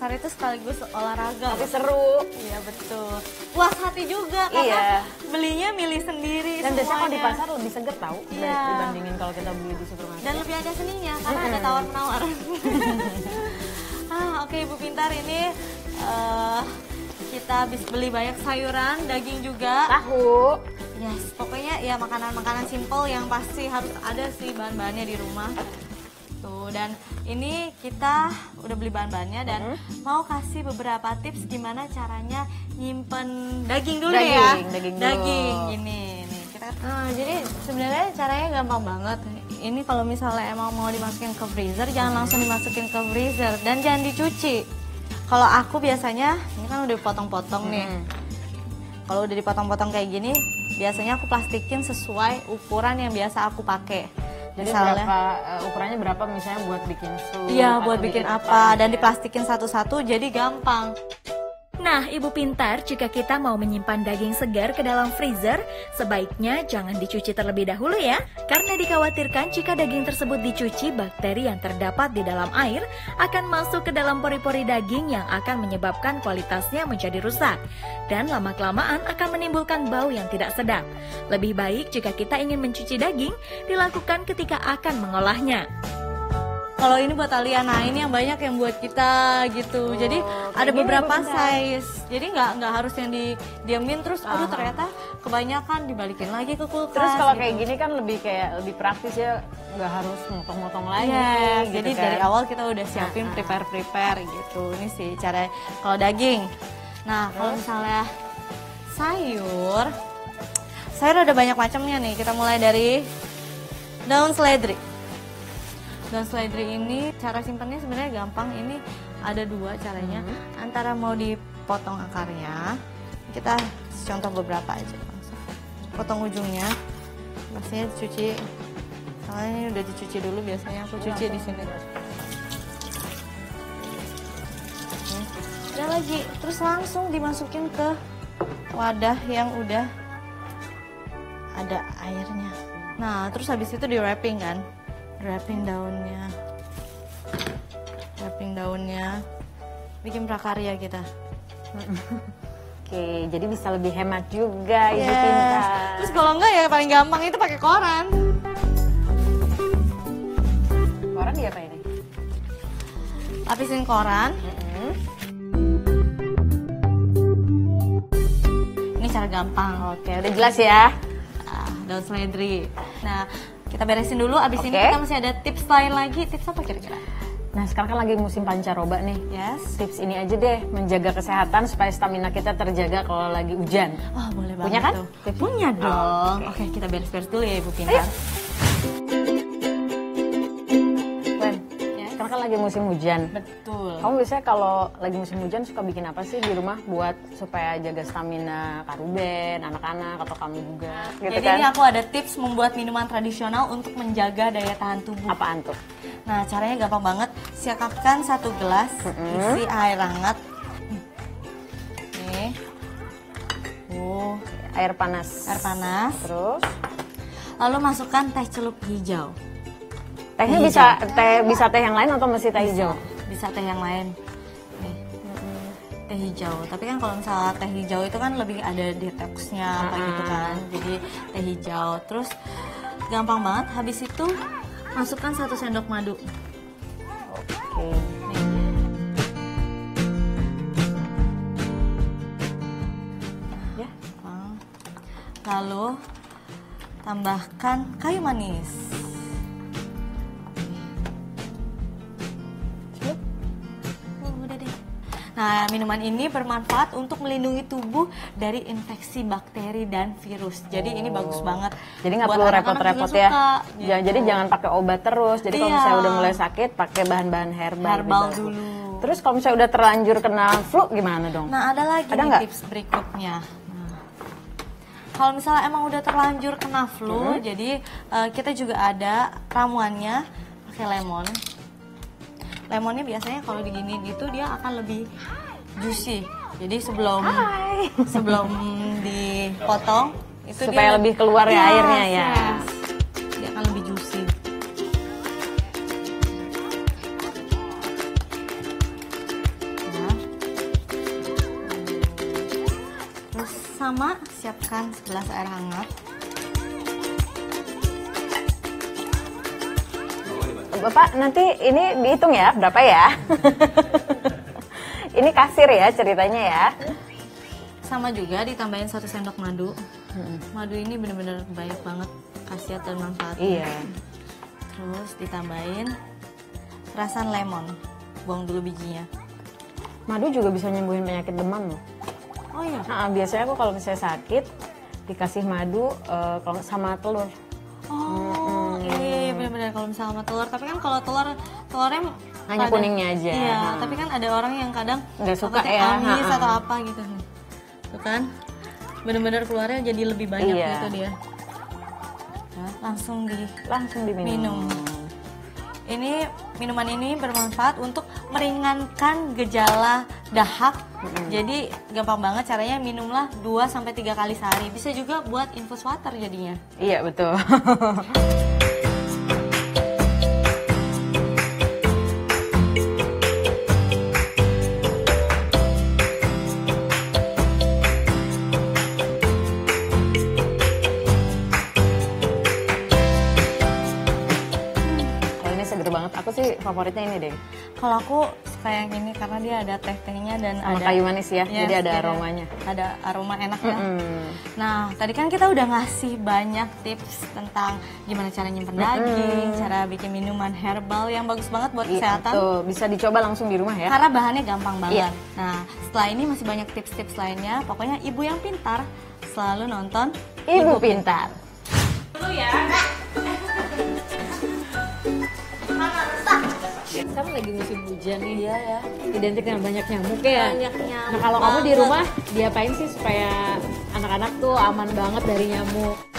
pasar itu sekaligus olahraga. Tapi seru. Iya betul. Puas hati juga karena belinya milih sendiri. Dan biasanya kalau di semuanya. pasar lebih seger tau dibandingin kalau kita beli di supermarket. Dan lebih ada seninya karena ada tawar-menawar. Oke, Ibu Pintar, ini kita habis beli banyak sayuran, daging juga. Tahu. Yes, pokoknya ya makanan-makanan simple yang pasti harus ada sih bahan-bahannya di rumah. Tuh, dan ini kita udah beli bahan-bahannya dan mau kasih beberapa tips gimana caranya nyimpen daging dulu ya. Daging ini nih kita. Jadi sebenarnya caranya gampang banget. Ini kalau misalnya emang mau dimasukin ke freezer, jangan langsung dimasukin ke freezer dan jangan dicuci. Kalau aku biasanya ini kan udah potong-potong nih. Kalau udah dipotong-potong kayak gini, biasanya aku plastikin sesuai ukuran yang biasa aku pakai. Jadi misalnya, ukurannya berapa misalnya buat bikin sup? iya, buat bikin apa dan diplastikin satu-satu jadi gampang. Nah, Ibu Pintar, jika kita mau menyimpan daging segar ke dalam freezer, sebaiknya jangan dicuci terlebih dahulu ya. Karena dikhawatirkan jika daging tersebut dicuci, bakteri yang terdapat di dalam air akan masuk ke dalam pori-pori daging yang akan menyebabkan kualitasnya menjadi rusak. Dan lama-kelamaan akan menimbulkan bau yang tidak sedap. Lebih baik jika kita ingin mencuci daging, dilakukan ketika akan mengolahnya. Kalau ini buat Alia, nah ini yang banyak yang buat kita gitu. Jadi ada beberapa size. Jadi nggak harus yang didiamin terus. Aduh ternyata kebanyakan dibalikin lagi ke kulkas. Terus kalau gitu. kayak gini kan lebih praktis ya, nggak harus motong-motong lagi. Gitu jadi kan. dari awal kita udah siapin prepare gitu. Ini sih cara kalau daging. Nah kalau misalnya sayur ada banyak macamnya nih. Kita mulai dari daun seledri. Daun seledri ini cara simpannya sebenarnya gampang. Ini ada dua caranya. Antara mau dipotong akarnya, kita contoh beberapa aja langsung. Potong ujungnya, pastinya dicuci. Soalnya ini udah dicuci dulu, biasanya aku cuci di sini. Udah lagi, terus langsung dimasukin ke wadah yang udah ada airnya. Nah, terus habis itu di wrapping kan. Wrapping daunnya, bikin prakarya kita. Oke, jadi bisa lebih hemat juga, Ibu Pintar. Terus kalau enggak ya paling gampang itu pakai koran. Koran diapain ini? Lapisin koran. Ini cara gampang. Oke, udah jelas ya. Daun seledri. Nah, kita beresin dulu, abis ini kita masih ada tips lain lagi. Tips apa kira-kira? Nah, sekarang kan lagi musim pancaroba nih. Yes. Tips ini aja deh, menjaga kesehatan supaya stamina kita terjaga kalau lagi hujan. Oh, boleh banget. Punya kan? Tuh. Punya dong. Oke, kita beres-beres dulu ya Ibu Pintar. Sekarang kan lagi musim hujan. Betul. Kamu biasanya kalau lagi musim hujan suka bikin apa sih di rumah buat supaya jaga stamina Karuben, anak-anak atau kamu juga? Gitu. Jadi kan? ini aku ada tips membuat minuman tradisional untuk menjaga daya tahan tubuh. Apaan tuh? Nah, caranya gampang banget. Siapkan 1 gelas isi air hangat. Nih. Air panas. Air panas. Terus? Lalu masukkan teh celup hijau. Tehnya bisa teh yang lain atau masih teh hijau? Bisa teh yang lain. Nih. Teh hijau. Tapi kan kalau misalnya teh hijau itu kan lebih ada detoxnya kayak gitu kan. Jadi teh hijau. Terus gampang banget. Habis itu masukkan 1 sendok madu. Oke. Ya. Lalu tambahkan kayu manis. Nah, minuman ini bermanfaat untuk melindungi tubuh dari infeksi bakteri dan virus. Jadi ini bagus banget. Jadi nggak perlu repot-repot ya. Gitu. Jadi jangan pakai obat terus. Jadi kalau misalnya udah mulai sakit, pakai bahan-bahan herbal dulu. Terus kalau misalnya udah terlanjur kena flu gimana dong? Nah, ada lagi tips berikutnya. Nah, kalau misalnya emang udah terlanjur kena flu, jadi kita juga ada ramuannya pakai lemon. Lemonnya biasanya kalau diginiin itu dia akan lebih juicy. Jadi sebelum dipotong itu supaya lebih keluar ya airnya ya. Dia akan lebih juicy. sama siapkan segelas air hangat. Bapak nanti ini dihitung ya berapa ya? Ini kasir ya ceritanya ya. Sama juga ditambahin 1 sendok madu. Madu ini bener-bener banyak banget khasiat dan manfaatnya. Iya. Terus ditambahin perasan lemon. Buang dulu bijinya. Madu juga bisa nyembuhin penyakit demam loh. Oh iya. Nah, biasanya aku kalau misalnya sakit dikasih madu kalau sama telur. Oh iya benar-benar kalau misalnya sama telur. Tapi kan kalau telurnya Hanya kuningnya aja. Iya. Tapi kan ada orang yang kadang Nggak suka takutnya ya. amis atau apa gitu. Tuh kan, benar-benar keluarnya jadi lebih banyak gitu dia. Nah, langsung diminum. Ini minuman ini bermanfaat untuk meringankan gejala dahak. Jadi gampang banget caranya, minumlah 2-3 kali sehari. Bisa juga buat infus water jadinya. Iya betul. Seger banget, aku sih favoritnya ini deh. Kalau aku suka yang ini karena dia ada teh-tehnya dan sama ada kayu manis ya, jadi ada aromanya. Ada aroma enak ya. Nah, tadi kan kita udah ngasih banyak tips tentang gimana cara nyimpen daging, cara bikin minuman herbal yang bagus banget buat kesehatan. Tuh, bisa dicoba langsung di rumah ya. Karena bahannya gampang banget. Iya. Nah, setelah ini masih banyak tips-tips lainnya. Pokoknya ibu yang pintar selalu nonton Ibu Pintar. Dulu ya. Sekarang lagi musim hujan nih. Iya ya. Identik dengan banyak nyamuk ya. Banyak nyamuk. Nah kalau kamu di rumah diapain sih supaya anak-anak tuh aman banget dari nyamuk?